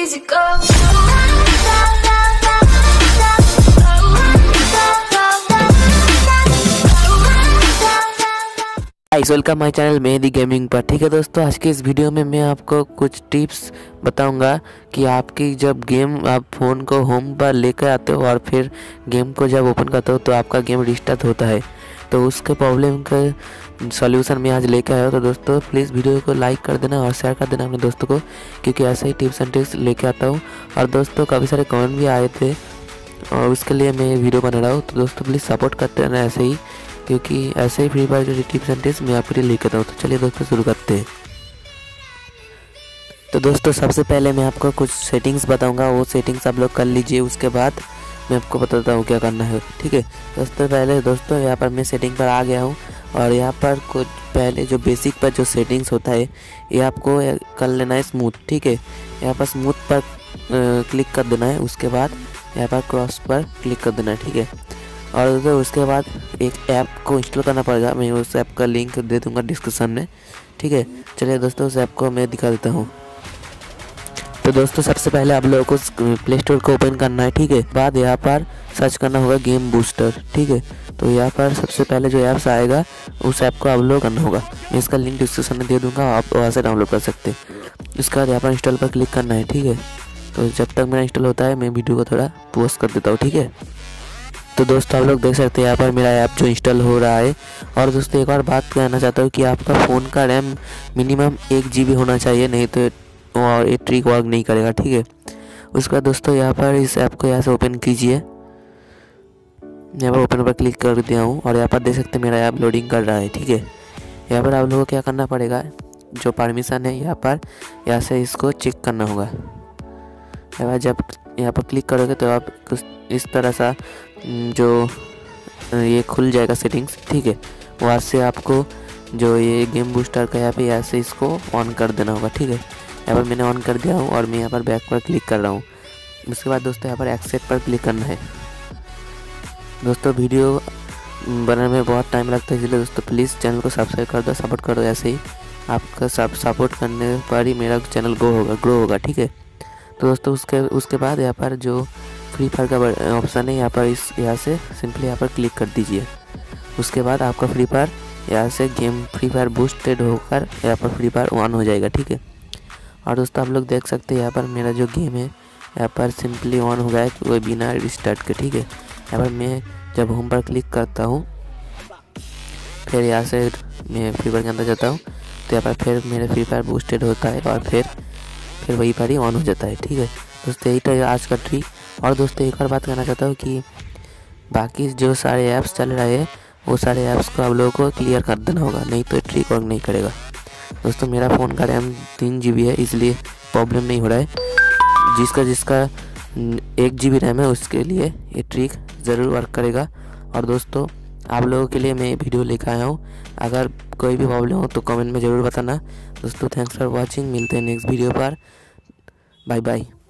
easy go. Guys welcome my channel Mehdi gaming पर। ठीक है दोस्तों, आज के इस वीडियो में मैं आपको कुछ टिप्स बताऊंगा कि आपकी जब गेम आप फ़ोन को होम पर लेकर आते हो और फिर गेम को जब ओपन करते हो तो आपका गेम रिस्टार्ट होता है, तो उसके प्रॉब्लम का सॉल्यूशन मैं आज लेकर आया हूँ। तो दोस्तों प्लीज़ वीडियो को लाइक कर देना और शेयर कर देना अपने दोस्तों को, क्योंकि ऐसे ही टिप्स एंड ट्रिक्स लेके आता हूँ। और दोस्तों काफ़ी सारे कमेंट भी आए थे और उसके लिए मैं वीडियो बना रहा हूँ। तो दोस्तों प्लीज़ सपोर्ट करते रहना ऐसे ही, क्योंकि ऐसे ही फ्री फायर के टिप्स एंड ट्रिक्स मैं आपके लिए लेकर आता हूँ। तो चलिए दोस्तों शुरू करते हैं। तो दोस्तों सबसे पहले मैं आपको कुछ सेटिंग्स बताऊंगा, वो सेटिंग्स आप लोग कर लीजिए, उसके बाद मैं आपको बताता हूँ क्या करना है। ठीक है दोस्तों, पहले दोस्तों यहाँ पर मैं सेटिंग पर आ गया हूँ और यहाँ पर कुछ पहले जो बेसिक पर जो सेटिंग्स होता है ये आपको कर लेना है स्मूथ। ठीक है, यहाँ पर स्मूथ पर क्लिक कर देना है, उसके बाद यहाँ पर क्रॉस पर क्लिक कर देना है। ठीक है, और उसके बाद एक ऐप को इंस्टॉल करना पड़ेगा, मैं उस ऐप का लिंक दे दूंगा डिस्क्रिप्शन में। ठीक है, चलिए दोस्तों उस ऐप को मैं दिखा देता हूँ। तो दोस्तों सबसे पहले आप लोगों को प्ले स्टोर को ओपन करना है। ठीक है, बाद यहाँ पर सर्च करना होगा गेम बूस्टर। ठीक है, तो यहाँ पर सबसे पहले जो ऐप्स आएगा उस ऐप को आप लोग करना होगा, मैं इसका लिंक डिस्क्रिप्शन में दे दूँगा, आप वहाँ से डाउनलोड कर सकते हैं। उसके बाद यहाँ पर इंस्टॉल पर क्लिक करना है। ठीक है, तो जब तक मेरा इंस्टॉल होता है मैं वीडियो को थोड़ा पॉज कर देता हूँ। ठीक है, तो दोस्तों आप लोग देख सकते हैं यहाँ पर मेरा ऐप जो इंस्टॉल हो रहा है। और दोस्तों एक और बात कहना चाहता हूँ कि आपका फ़ोन का रैम मिनिमम 1 GB होना चाहिए, नहीं तो और ये ट्रिक वर्क नहीं करेगा। ठीक है, उसके बाद दोस्तों यहाँ पर इस ऐप को यहाँ से ओपन कीजिए, यहाँ पर ओपन पर क्लिक कर दिया हूँ और यहाँ पर देख सकते हैं मेरा ऐप लोडिंग कर रहा है। ठीक है, यहाँ पर आप लोगों को क्या करना पड़ेगा, जो परमिशन है यहाँ से इसको चेक करना होगा। जब यहाँ पर क्लिक करोगे तो आप कुछ इस तरह सा जो ये खुल जाएगा सेटिंग्स। ठीक है, वहाँ से आपको जो ये गेम बूस्टर का यहाँ पे ऐसे इसको ऑन कर देना होगा। ठीक है, यहाँ पर मैंने ऑन कर दिया हूँ और मैं यहाँ पर बैक पर क्लिक कर रहा हूँ। उसके बाद दोस्तों यहाँ पर एक्सेप्ट पर क्लिक करना है। दोस्तों वीडियो बनाने में बहुत टाइम लगता है, इसलिए दोस्तों प्लीज़ चैनल को सब्सक्राइब कर दो, सपोर्ट कर दो। ऐसे ही आपका सपोर्ट करने पर ही मेरा चैनल ग्रो होगा। ठीक है, तो दोस्तों उसके बाद यहाँ पर जो फ्री फायर का ऑप्शन है यहाँ से सिंपली यहाँ पर क्लिक कर दीजिए। उसके बाद आपका फ्री फायर यहाँ से गेम फ्री फायर बूस्टेड होकर यहाँ पर फ्री फायर ऑन हो जाएगा। ठीक है, और दोस्तों आप लोग देख सकते हैं यहाँ पर मेरा जो गेम है यहाँ पर सिंपली ऑन हो गया है, कोई बिना रिस्टार्ट के। ठीक है, यहाँ पर मैं जब होम पर क्लिक करता हूँ फिर यहाँ से मैं फ्री फायर के अंदर जाता हूँ तो यहाँ पर फिर मेरा फ्री फायर बूस्टेड होता है और फिर वही पर ही ऑन हो जाता है। ठीक है दोस्तों, यही था आज का ट्रिक। और दोस्तों एक और बात कहना चाहता हूँ कि बाकी जो सारे ऐप्स चल रहे हैं वो सारे ऐप्स को आप लोगों को क्लियर कर देना होगा, नहीं तो ट्रिक वर्क नहीं करेगा। दोस्तों मेरा फ़ोन का रैम 3 GB है, इसलिए प्रॉब्लम नहीं हो रहा है। जिसका 1 GB रैम है उसके लिए ये ट्रिक ज़रूर वर्क करेगा। और दोस्तों आप लोगों के लिए मैं वीडियो लेकर आया हूँ, अगर कोई भी प्रॉब्लम हो तो कमेंट में ज़रूर बताना। दोस्तों थैंक्स फॉर वॉचिंग, मिलते हैं नेक्स्ट वीडियो पर। Bye bye.